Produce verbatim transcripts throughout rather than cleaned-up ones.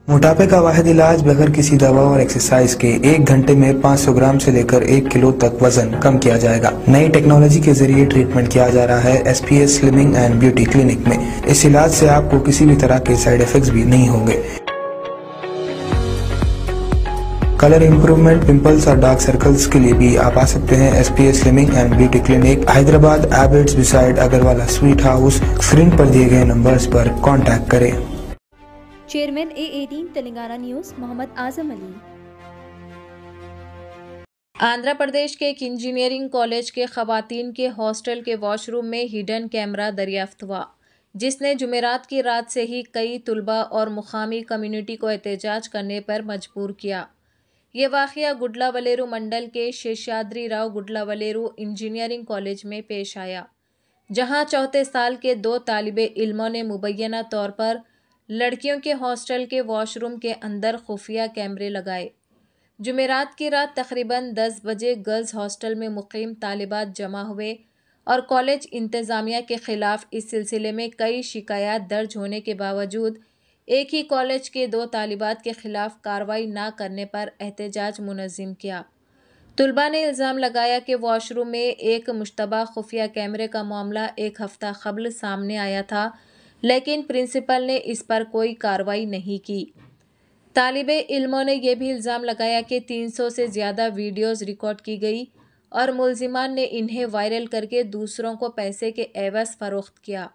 मोटापे का वाहिद इलाज बगैर किसी दवा और एक्सरसाइज के एक घंटे में पाँच सौ ग्राम से लेकर एक किलो तक वजन कम किया जाएगा। नई टेक्नोलॉजी के जरिए ट्रीटमेंट किया जा रहा है S P S slimming and beauty clinic में। इस इलाज से आपको किसी भी तरह के साइड इफेक्ट्स भी नहीं होंगे। कलर इम्प्रूवमेंट, पिंपल्स और डार्क सर्कल्स के लिए भी आप आ सकते हैं S P S slimming and beauty clinic, Hyderabad, Abids beside Agarwala sweet house. Screen पर दिए गए नंबर्स पर कॉन्टैक्ट करें। Chairman A eighteen Telangana news Mohammed Azam Ali. Andhra Pradesh के एक इंजीनियरिंग कॉलेज के खवातीन के हॉस्टल के वॉशरूम में हिडन कैमरा दरियाफ्त हुआ, जिसने जुमेरात की रात से ही कई तुलबा और मुकामी कम्युनिटी को एहतजाज करने पर मजबूर किया। ये वाक़या गुडलावलेरू मंडल के शेषाद्री राव गुडलावलेरू इंजीनियरिंग कॉलेज में पेश आया, जहां चौथे साल के दो तालिबे इल्मों ने मुबैना तौर पर लड़कियों के हॉस्टल के वॉशरूम के अंदर खुफिया कैमरे लगाए। जुमेरात की रात तकरीबन दस बजे गर्ल्स हॉस्टल में मुकीम तालिबात जमा हुए और कॉलेज इंतज़ामिया के ख़िलाफ़ इस सिलसिले में कई शिकायत दर्ज होने के बावजूद एक ही कॉलेज के दो तालिबात के ख़िलाफ़ कार्रवाई ना करने पर एहतजाज मुनज़्ज़म किया। तुलबा ने इल्ज़ाम लगाया कि वॉशरूम में एक मुश्तबा खुफिया कैमरे का मामला एक हफ़्ता क़ब्ल सामने आया था, लेकिन प्रिंसिपल ने इस पर कोई कार्रवाई नहीं की। तालिबे इल्मों ने यह भी इल्ज़ाम लगाया कि तीन सौ से ज़्यादा वीडियोस रिकॉर्ड की गई और मुल्ज़िमान ने इन्हें वायरल करके दूसरों को पैसे के एवज़ फ़रोख्त किया।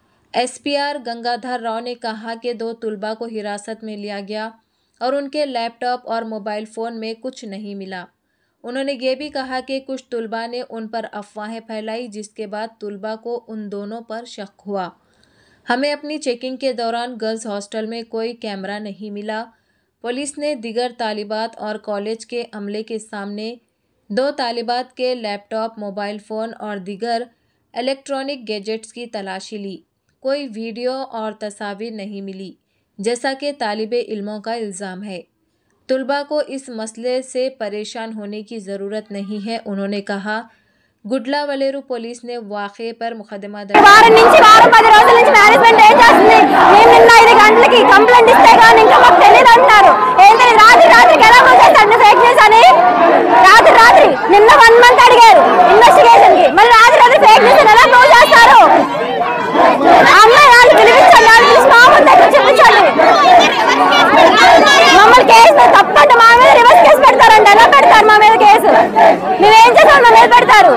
S P R Gangadhar Rao ने कहा कि दो तुलबा को हिरासत में लिया गया और उनके लैपटॉप और मोबाइल फ़ोन में कुछ नहीं मिला। उन्होंने ये भी कहा कि कुछ तुलबा ने उन पर अफवाहें फैलाई, जिसके बाद तुलबा को उन दोनों पर शक हुआ। हमें अपनी चेकिंग के दौरान गर्ल्स हॉस्टल में कोई कैमरा नहीं मिला। पुलिस ने दिगर तालिबात और कॉलेज के अमले के सामने दो तालिबात के लैपटॉप, मोबाइल फ़ोन और दिगर इलेक्ट्रॉनिक गैजेट्स की तलाशी ली। कोई वीडियो और तस्वीर नहीं मिली, जैसा कि तालिबे इल्मों का इल्ज़ाम है। तुलबा को इस मसले से परेशान होने की ज़रूरत नहीं है। उन्होंने कहा, గుడ్లవలేరు పోలీస్ ने వాఖే पर ముఖదమా దర్జ్ వారం నుంచి వారం పది రోజుల నుంచి మేనేజ్మెంట్ ఏం చేస్తుంది? మేము నిన్న ఐదు గంటలకి కంప్లైంట్ ఇస్తే గానీ ఇంకా మాకు తెలియదు అంటున్నారు. ఏంటి రాత్రి రాత్రికి ఎలా చేస్తారు ఫేక్ న్యూస్ అని? రాత్రి రాత్రి నిన్న వన్ మంత్ అడిగారు ఇన్వెస్టిగేషన్ కి, మరి రాత్రి రాత్రి ఫేక్ న్యూస్ ఎలా ప్రూవ్ చేస్తారు? అమ్మాయి వాళ్ళు పిలిపించండి, వాళ్ళు పిలిచి మా ముందు ఎక్కడ చూపించండి. మమ్మల్ని కేసు తప్పకుండా మా మీద రివర్స్ కేసు పెడతారండి. ఎలా పెడతారు మా మీద కేసు? మేమేం చేసాం మా మీద పెడతారు?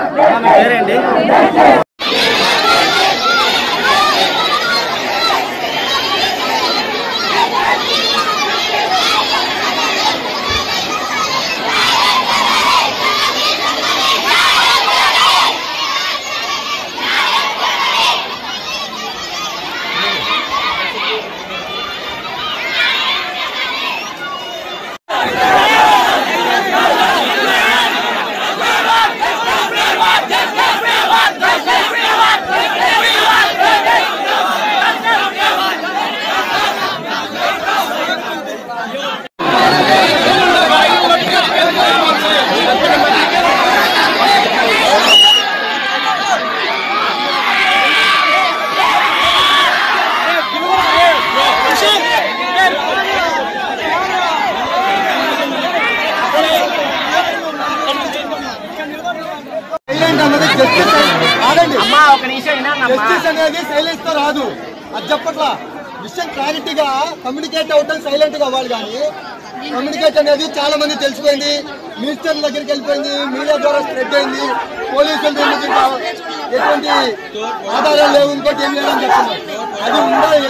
జస్టిస్ అనేది సైలెన్స్ తో రాదు. అది చెప్పట్లా విషయం క్లారిటీగా కమ్యూనికేట్ అవుతాం, సైలెంట్ గా అవ్వాలి. కానీ కమ్యూనికేట్ అనేది చాలా మంది తెలిసిపోయింది, మినిస్టర్ దగ్గరికి వెళ్ళిపోయింది, మీడియా ద్వారా స్ప్రెడ్ అయింది. పోలీసులు ఎటువంటి ఆధారాలు లేవు, ఇంకోటి ఏం లేదని చెప్తున్నారు. అది ఉందా?